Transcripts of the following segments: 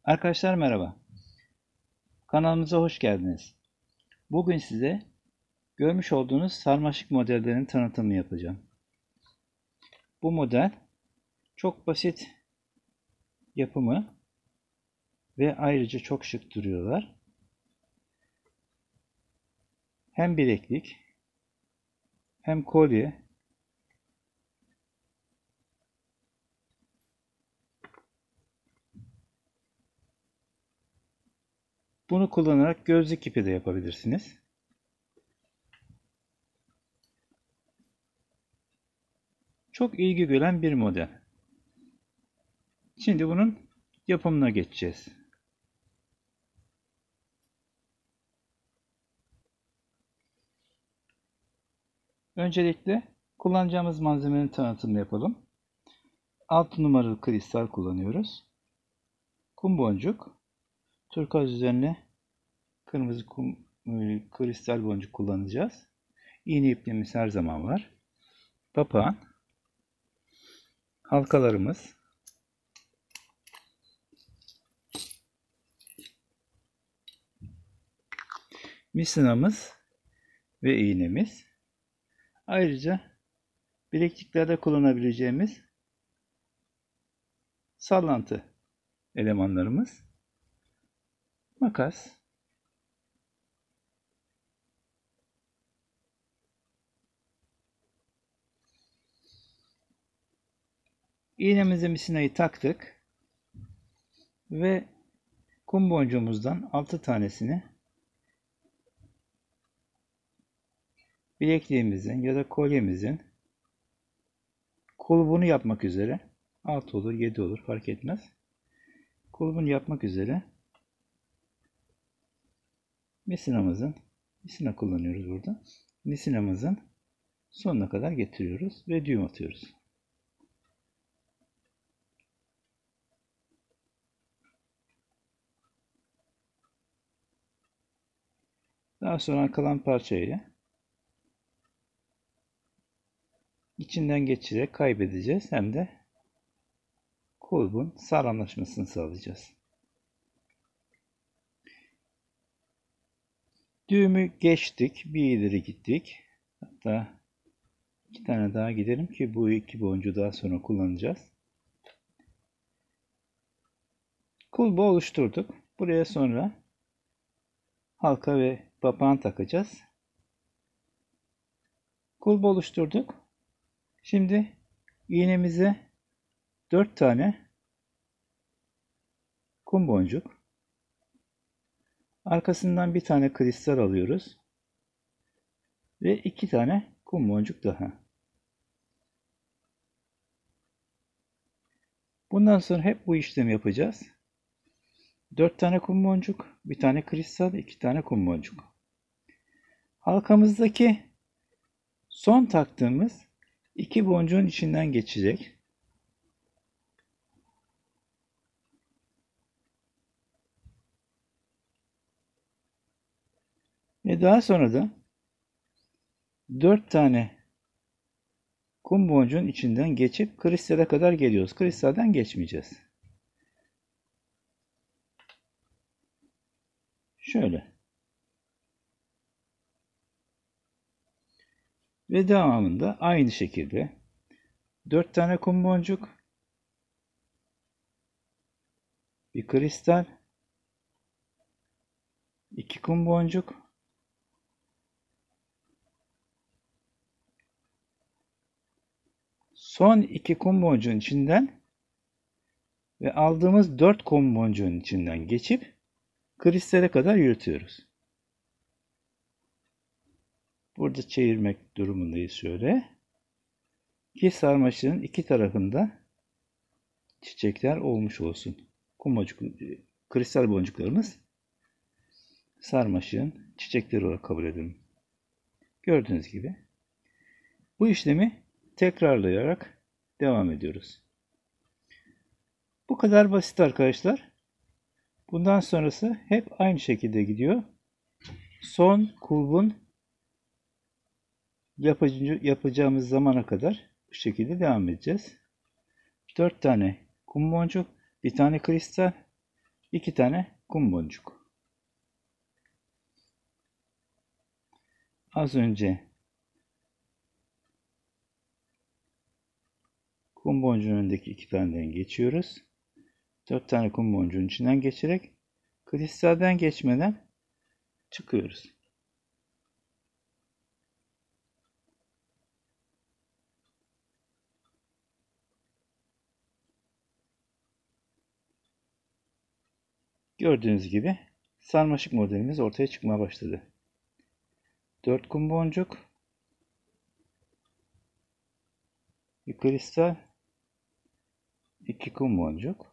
Arkadaşlar merhaba. Kanalımıza hoş geldiniz. Bugün size görmüş olduğunuz sarmaşık modellerinin tanıtımını yapacağım. Bu model çok basit yapımı ve ayrıca çok şık duruyorlar. Hem bileklik hem kolye bunu kullanarak gözlük ipi de yapabilirsiniz. Çok ilgi gören bir model. Şimdi bunun yapımına geçeceğiz. Öncelikle kullanacağımız malzemenin tanıtımını yapalım. 6 numaralı kristal kullanıyoruz. Kum boncuk, turkuaz üzerine kırmızı kristal boncuk kullanacağız. İğne ipliğimiz her zaman var. Papağan, halkalarımız, misinamız ve iğnemiz. Ayrıca bilekliklerde kullanabileceğimiz sallantı elemanlarımız, makas, iğnemize misinayı taktık ve kum boncuğumuzdan 6 tanesini bilekliğimizin ya da kolyemizin kulbunu yapmak üzere 6 olur 7 olur fark etmez. Kulbunu yapmak üzere misina kullanıyoruz burada. Misinamızın sonuna kadar getiriyoruz ve düğüm atıyoruz. Daha sonra kalan parçayı içinden geçirerek kaybedeceğiz. Hem de kulbun sağlamlaşmasını sağlayacağız. Düğümü geçtik. Bir ileri gittik. Hatta 2 tane daha gidelim ki bu 2 boncuğu daha sonra kullanacağız. Kulbu oluşturduk. Buraya sonra halka ve papağan takacağız. Kulbu oluşturduk. Şimdi iğnemize 4 tane kum boncuk. Arkasından bir tane kristal alıyoruz. Ve 2 tane kum boncuk daha. Bundan sonra hep bu işlemi yapacağız. 4 tane kum boncuk, bir tane kristal, 2 tane kum boncuk. Halkamızdaki son taktığımız 2 boncuğun içinden geçecek. Ve daha sonra da 4 tane kum boncuğun içinden geçip kristale kadar geliyoruz. Kristalden geçmeyeceğiz. Şöyle. Ve devamında aynı şekilde 4 tane kum boncuk, bir kristal, 2 kum boncuk, son 2 kum boncuğun içinden ve aldığımız 4 kum boncuğun içinden geçip kristale kadar yürütüyoruz. Burada çevirmek durumundayız şöyle. Ki sarmaşığın iki tarafında çiçekler olmuş olsun. Kristal boncuklarımız sarmaşığın çiçekleri olarak kabul edelim. Gördüğünüz gibi bu işlemi tekrarlayarak devam ediyoruz. Bu kadar basit arkadaşlar. Bundan sonrası hep aynı şekilde gidiyor. Son kulbun yapacağımız zamana kadar bu şekilde devam edeceğiz. 4 tane kum boncuk, bir tane kristal, 2 tane kum boncuk. Az önce kum boncuğun önündeki 2 taneden geçiyoruz. 4 tane kum boncuğun içinden geçerek kristalden geçmeden çıkıyoruz. Gördüğünüz gibi sarmaşık modelimiz ortaya çıkmaya başladı. 4 kum boncuk, bir kristal, 2 kum boncuk.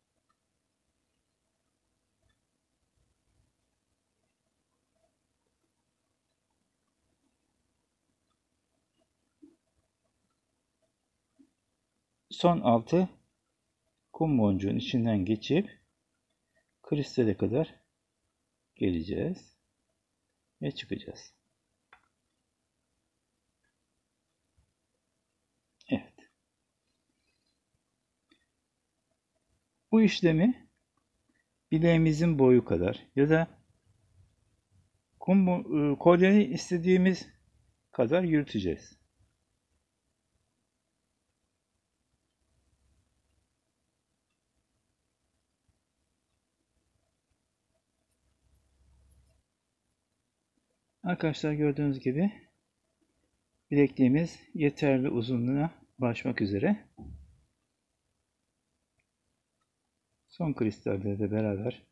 Son 6 kum boncuğun içinden geçip kristale kadar geleceğiz ve çıkacağız. Evet. Bu işlemi bileğimizin boyu kadar ya da kolyeyi istediğimiz kadar yürüteceğiz. Arkadaşlar gördüğünüz gibi bilekliğimiz yeterli uzunluğa ulaşmak üzere. Son kristalleri de beraber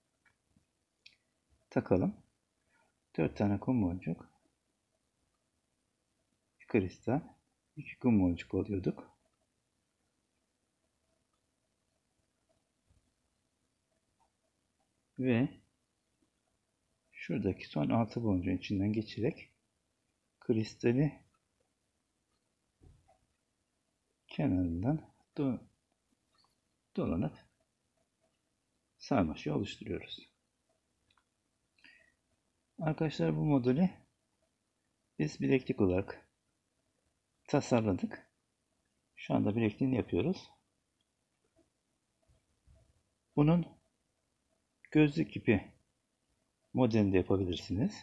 takalım. 4 tane kum boncuk, bir kristal, 2 kum boncuk oluyorduk. Ve şuradaki son 6 boncuğun içinden geçerek kristali kenarından dolanıp sarmaşığı oluşturuyoruz. Arkadaşlar bu modeli biz bileklik olarak tasarladık. Şu anda bilekliğini yapıyoruz. Bunun gözlük ipi modelini de yapabilirsiniz.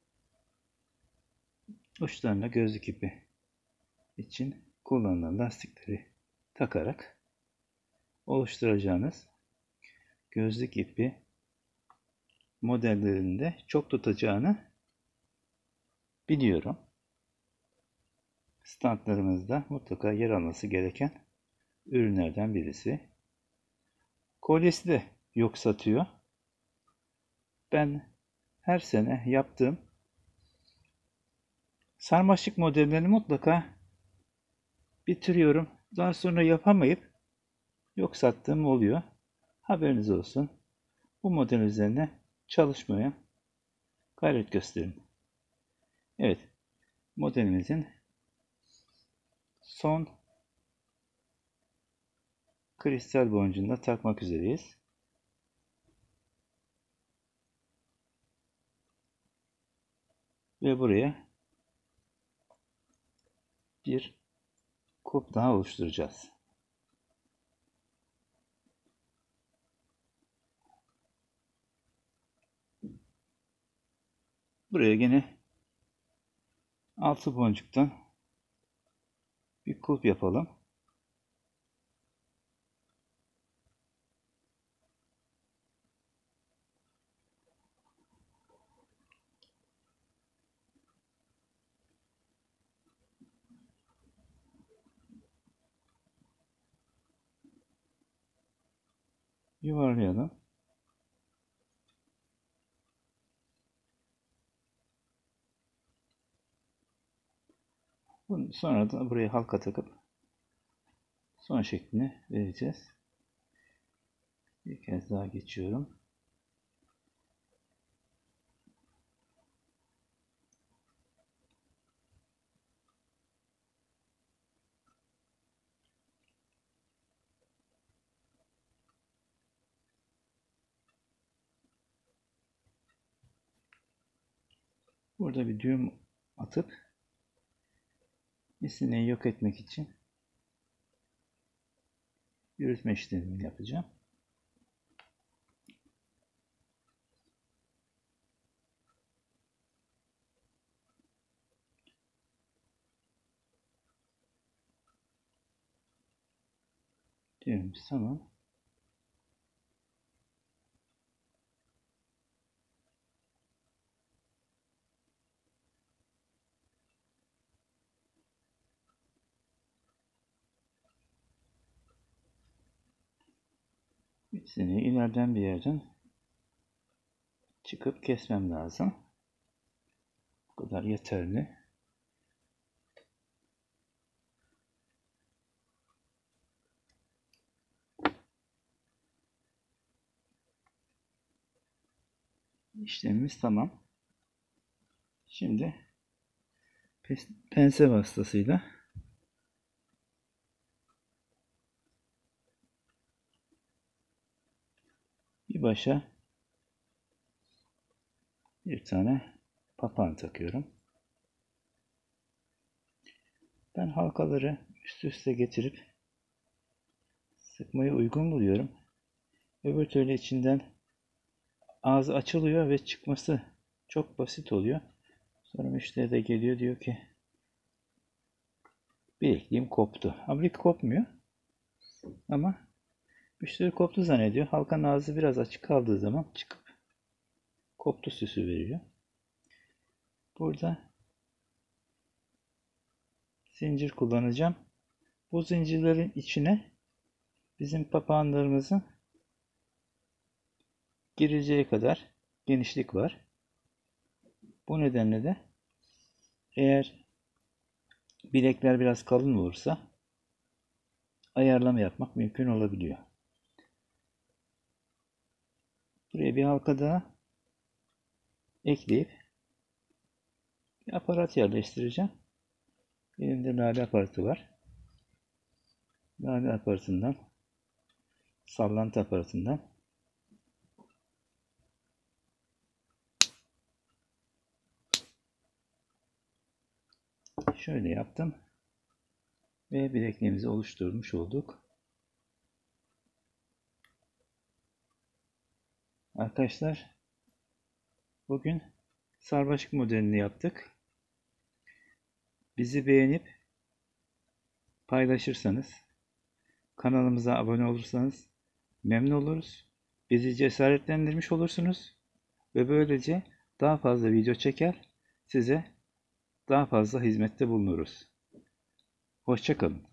Uçlarına gözlük ipi için kullanılan lastikleri takarak oluşturacağınız gözlük ipi modellerinde çok tutacağını biliyorum. Standlarımızda mutlaka yer alması gereken ürünlerden birisi. Kolyesi de yok satıyor. Ben her sene yaptığım sarmaşık modellerini mutlaka bitiriyorum. Daha sonra yapamayıp yok sattığım oluyor. Haberiniz olsun. Bu model üzerine çalışmaya gayret gösterin. Evet, modelimizin son kristal boncuğunu da takmak üzereyiz. Ve buraya bir kulp daha oluşturacağız. Buraya yine 6 boncuktan bir kulp yapalım. Yuvarlayalım. Sonra da buraya halka takıp son şeklini vereceğiz. Bir kez daha geçiyorum. Burada bir düğüm atıp misineyi yok etmek için yürütme işlemini yapacağım. Düğümümüz tamam. Seni ileriden bir yerden çıkıp kesmem lazım. Bu kadar yeterli. İşlemimiz tamam. Şimdi pense vasıtasıyla bir başa bir tane papağan takıyorum. Ben halkaları üst üste getirip sıkmayı uygun buluyorum. Öbür türlü içinden ağzı açılıyor ve çıkması çok basit oluyor. Sonra müşteri de geliyor, diyor ki bilekliğim koptu. Halbuki kopmuyor. Ama müşteri koptu zannediyor. Halkanın ağzı biraz açık kaldığı zaman çıkıp koptu süsü veriyor. Burada zincir kullanacağım. Bu zincirlerin içine bizim papağanlarımızın gireceği kadar genişlik var. Bu nedenle de eğer bilekler biraz kalın olursa ayarlama yapmak mümkün olabiliyor. Buraya bir halka daha ekleyip bir aparat yerleştireceğim. Elimde lale aparatı var. Lale aparatından, sallantı aparatından şöyle yaptım ve bilekliğimizi oluşturmuş olduk. Arkadaşlar, bugün sarmaşık modelini yaptık. Bizi beğenip paylaşırsanız, kanalımıza abone olursanız memnun oluruz. Bizi cesaretlendirmiş olursunuz ve böylece daha fazla video çeker, size daha fazla hizmette bulunuruz. Hoşça kalın.